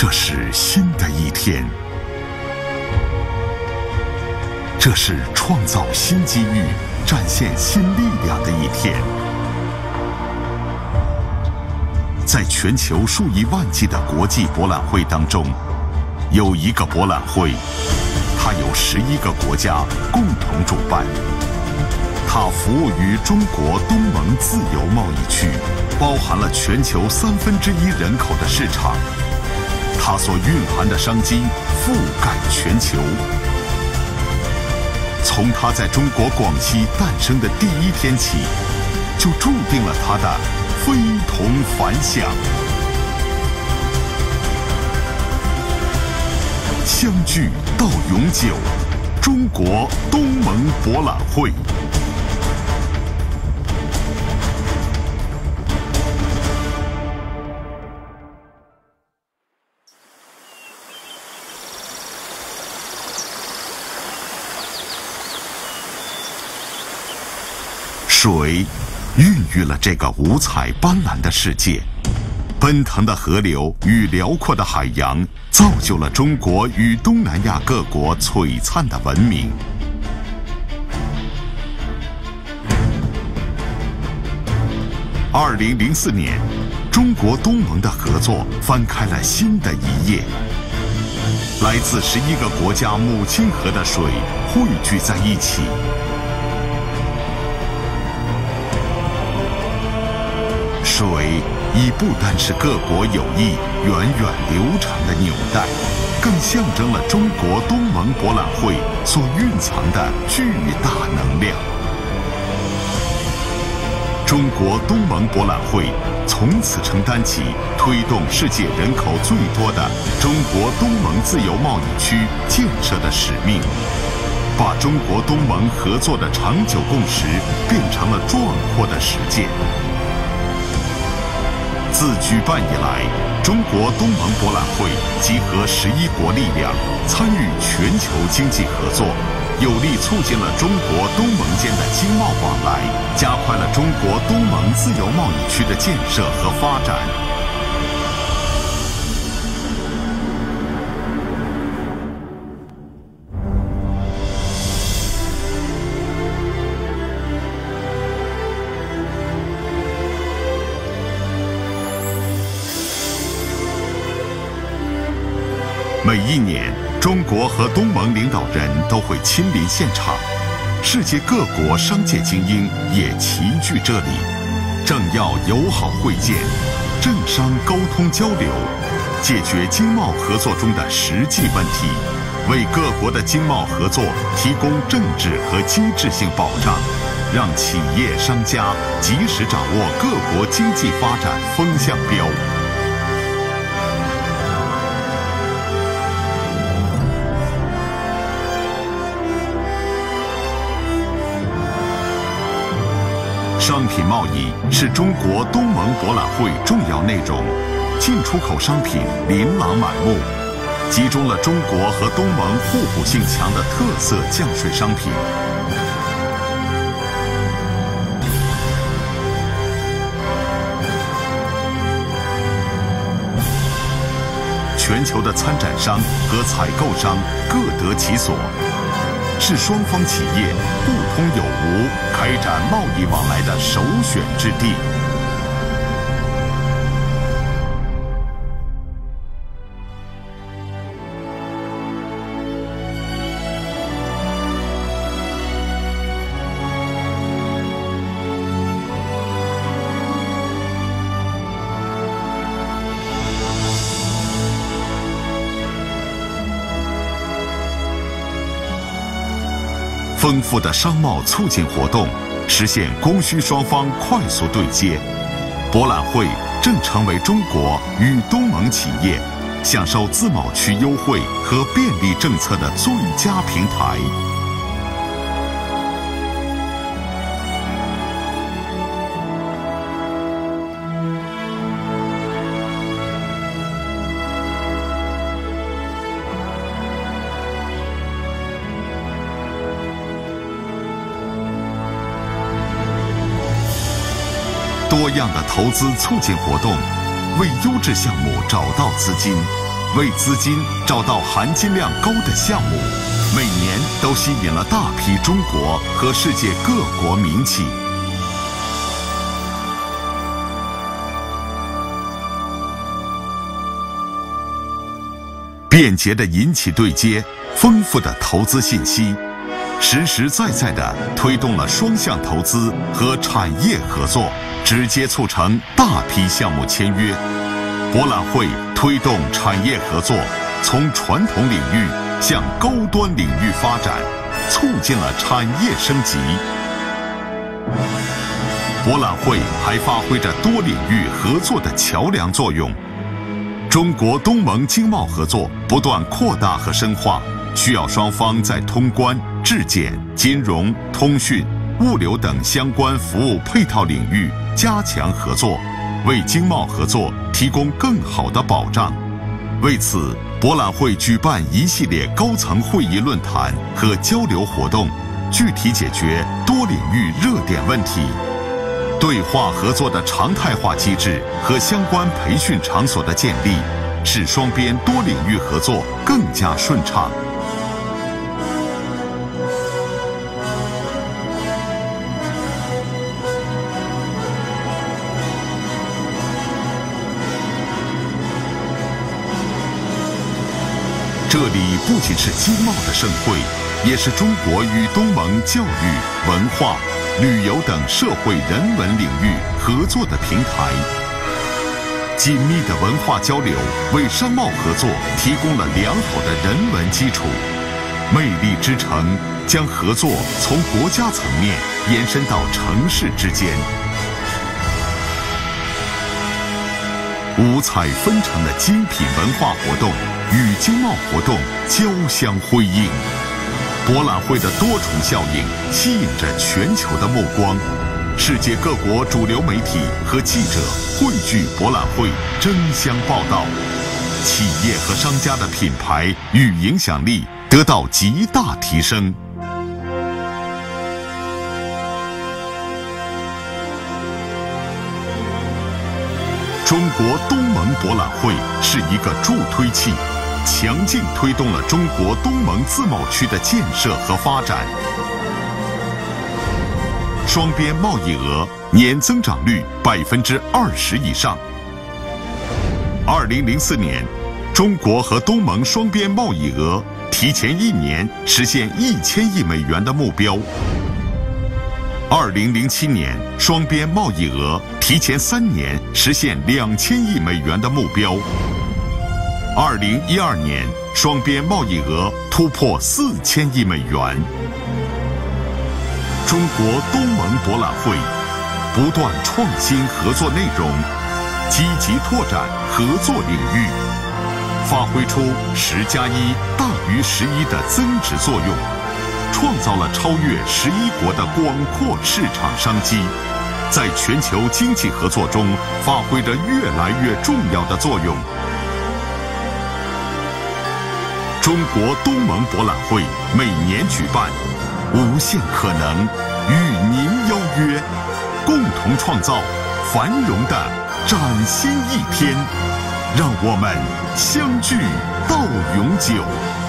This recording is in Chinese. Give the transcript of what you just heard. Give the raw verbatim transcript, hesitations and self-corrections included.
这是新的一天，这是创造新机遇、展现新力量的一天。在全球数以万计的国际博览会当中，有一个博览会，它由十一个国家共同主办，它服务于中国东盟自由贸易区，包含了全球三分之一人口的市场，它所蕴含的商机覆盖全球。从它在中国广西诞生的第一天起，就注定了它的非同凡响。相聚到永久，中国东盟博览会。水孕育了这个五彩斑斓的世界，奔腾的河流与辽阔的海洋造就了中国与东南亚各国璀璨的文明。二零零四年，中国东盟的合作翻开了新的一页。来自十一个国家母亲河的水汇聚在一起。水已不单是各国友谊源远流长的纽带，更象征了中国东盟博览会所蕴藏的巨大能量。中国东盟博览会从此承担起推动世界人口最多的中国东盟自由贸易区建设的使命，把中国东盟合作的长久共识变成了壮阔的实践。自举办以来，中国东盟博览会集合十一国力量，参与全球经济合作，有力促进了中国东盟间的经贸往来，加快了中国东盟自由贸易区的建设和发展。每一年，中国和东盟领导人都会亲临现场，世界各国商界精英也齐聚这里，政要友好会见，政商沟通交流，解决经贸合作中的实际问题，为各国的经贸合作提供政治和机制性保障，让企业商家及时掌握各国经济发展风向标。商品贸易是中国东盟博览会重要内容，进出口商品琳琅满目，集中了中国和东盟互补性强的特色降水商品。全球的参展商和采购商各得其所，是双方企业互通有无、开展贸易往来的首选之地。丰富的商贸促进活动，实现供需双方快速对接。博览会正成为中国与东盟企业享受自贸区优惠和便利政策的最佳平台。多样的投资促进活动，为优质项目找到资金， 为资金找到含金量高的项目，每年都吸引了大批中国和世界各国民企。便捷的银企对接，丰富的投资信息，实实在在地推动了双向投资和产业合作，直接促成大批项目签约。博览会推动产业合作从传统领域向高端领域发展，促进了产业升级。博览会还发挥着多领域合作的桥梁作用。中国东盟经贸合作不断扩大和深化，需要双方在通关、质检、金融、通讯、物流等相关服务配套领域加强合作，为经贸合作提供更好的保障。为此，博览会举办一系列高层会议论坛和交流活动，具体解决多领域热点问题。对话合作的常态化机制和相关培训场所的建立，使双边多领域合作更加顺畅。这里不仅是经贸的盛会，也是中国与东盟教育、文化、旅游等社会人文领域合作的平台。紧密的文化交流为商贸合作提供了良好的人文基础。魅力之城将合作从国家层面延伸到城市之间。五彩纷呈的精品文化活动与经贸活动交相辉映，博览会的多重效应吸引着全球的目光，世界各国主流媒体和记者汇聚博览会争相报道，企业和商家的品牌与影响力得到极大提升。中国东盟博览会是一个助推器，强劲推动了中国东盟自贸区的建设和发展。双边贸易额年增长率百分之二十以上。二零零四年，中国和东盟双边贸易额提前一年实现一千亿美元的目标。二零零七年，双边贸易额提前三年实现两千亿美元的目标。二零一二年，双边贸易额突破四千亿美元。中国东盟博览会不断创新合作内容，积极拓展合作领域，发挥出十加一大于十一的增值作用，创造了超越十一国的广阔市场商机，在全球经济合作中发挥着越来越重要的作用。中国东盟博览会每年举办，无限可能与您邀约，共同创造繁荣的崭新一天。让我们相聚到永久。